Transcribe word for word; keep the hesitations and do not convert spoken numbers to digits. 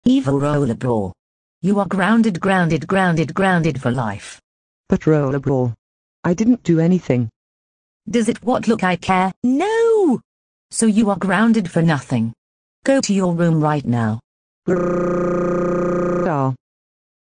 Evil Rollerbrawl. You are grounded, grounded, grounded, grounded for life. But Rollerbrawl, I didn't do anything. Does it what look I care? No! So you are grounded for nothing. Go to your room right now.